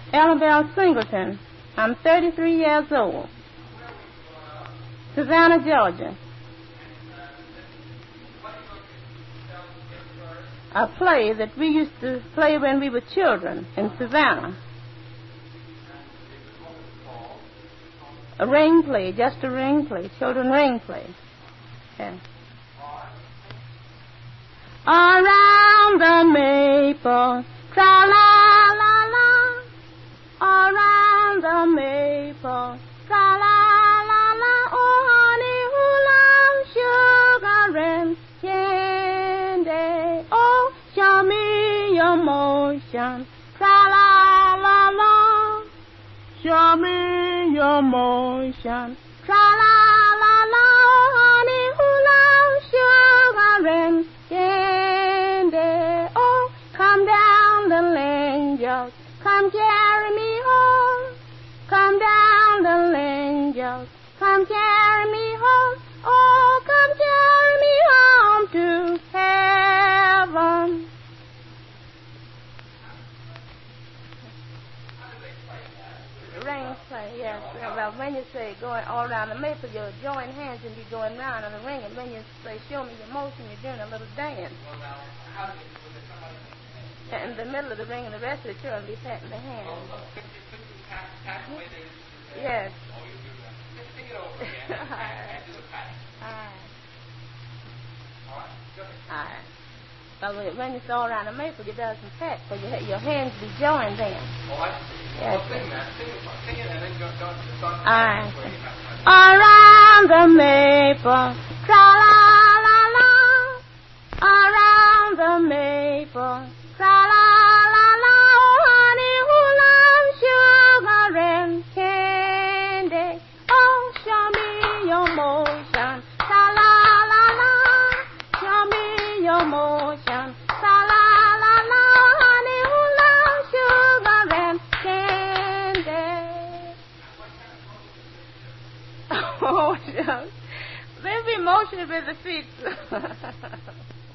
Annabelle Singleton. I'm 33 years old. Savannah, Georgia. A play that we used to play when we were children in Savannah. A ring play, just a ring play, children ring play. Okay. Around the maple, tra-la-la-la. Around the maple, tra-la-la-la. Oh, honey, who loves sugar and candy? Oh, show me your motion, tra-la-la-la. Show me your motion, tra-la-la-la. Oh, honey, who loves sugar and candy? Oh, come down the lane, just come carry me home. Come down the lane, just come carry me home. Oh, come carry me home to heaven. Ring play, yes. Well, when you say going all around the maple, you join hands and you going round on the ring, and when you say show me your motion, you're doing a little dance. Well, now, how do you, was there somebody In the middle of the ring, and the rest of the children be patting the hands. could you pat the way they used to say? Yes. Oh, you do that. Just sing it over again. And do the pat. All right. All right, go ahead. All right. But when it's all around the maple, you do some pat, so your hands be joined then. Oh, I see. Yes. Well, sing that. Sing it and then go start All right. where you have to. Around the maple, tra-la-la-la. Around the maple, tra-la-la-la. Oh, honey, who loves sugar and candy? Oh, show me your motion, tra-la-la-la. Show me your motion, tra-la-la-la. Honey, who loves sugar and candy? Oh, shucks. Maybe motion with the feet.